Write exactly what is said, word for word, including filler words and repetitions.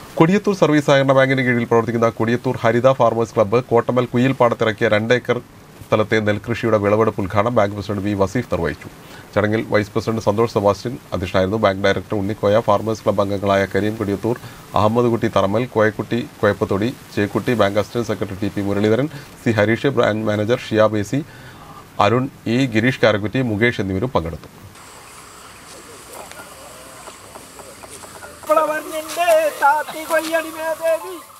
Kodiyathur service സഹകരണ ബാങ്കിന് കീഴിൽ പ്രവർത്തിക്കുന്ന കൊടിയത്തൂർ ഹരിത ഫാർമേഴ്സ് ക്ലബ്ബ് കോട്ടമൽ കുയിൽ പാടത്തിറക്കിയ രണ്ട് ഏക്കർ സ്ഥലത്തെ നെൽകൃഷിയുടെ വിളവെടുപ്പ് ഉദ്ഘാടനം ബാങ്ക് പ്രസിഡന്റ് വി വസീഫ് നിർവഹിച്ചു. ചടങ്ങിൽ വൈസ് പ്രസിഡന്റ് സന്തോഷ് സെബാസ്റ്റ്യൻ അധ്യക്ഷനായിരുന്നു. Bank director Unnikoya, farmers club അംഗങ്ങളായ Kareem Kodiyathur, Ahammad Kutty Tharamal, Koyakutty Koyappathodi, Chekkutty, bank assistant secretary T P Muraleedharan, C Hareesh, branch manager Shiya Basi, Arun E, Gireesh Karakkutty, Mukesh എന്നിവരും പങ്കെടുത്തു. താത്തി കൊയ്യടി മേദേവി